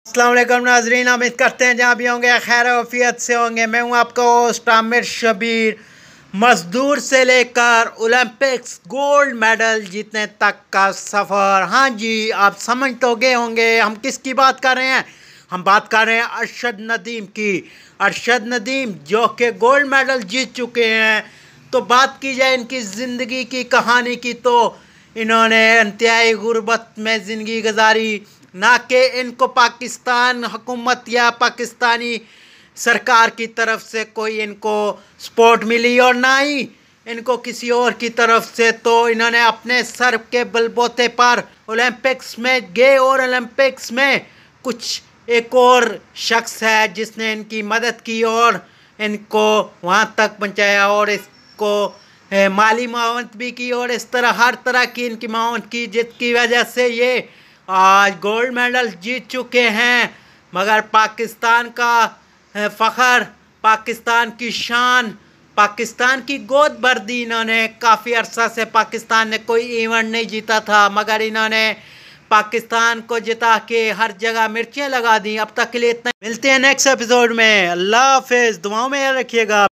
अस्सलाम वालेकुम नाज़रीन, उम्मीद करते हैं जहाँ भी होंगे खैर वफ़ियत से होंगे। मैं हूँ आपका होस्ट आमिर शबीर। मज़दूर से लेकर ओलंपिक्स गोल्ड मेडल जीतने तक का सफ़र। हाँ जी, आप समझ तो गए होंगे हम किसकी बात कर रहे हैं। हम बात कर रहे हैं अरशद नदीम की। अरशद नदीम जो कि गोल्ड मेडल जीत चुके हैं। तो बात की जाए इनकी ज़िंदगी की कहानी की, तो इन्होंने इंतहाई गुर्बत में ज़िंदगी गुजारी। ना कि इनको पाकिस्तान हुकूमत या पाकिस्तानी सरकार की तरफ से कोई इनको सपोर्ट मिली और ना ही इनको किसी और की तरफ से। तो इन्होंने अपने सर के बलबूते पर ओलंपिक्स में गए और ओलंपिक्स में कुछ एक और शख्स है जिसने इनकी मदद की और इनको वहाँ तक पहुँचाया और इसको माली मावनत भी की और इस तरह हर तरह की इनकी मावनत की, जिसकी वजह से ये आज गोल्ड मेडल जीत चुके हैं। मगर पाकिस्तान का फ़ख्र, पाकिस्तान की शान, पाकिस्तान की गोद भर दी इन्होंने। काफ़ी अरसा से पाकिस्तान ने कोई इवेंट नहीं जीता था, मगर इन्होंने पाकिस्तान को जिता के हर जगह मिर्चें लगा दी। अब तक के लिए इतना, मिलते हैं नेक्स्ट एपिसोड में। अल्लाह हाफिज़, दुआओं में याद रखिएगा।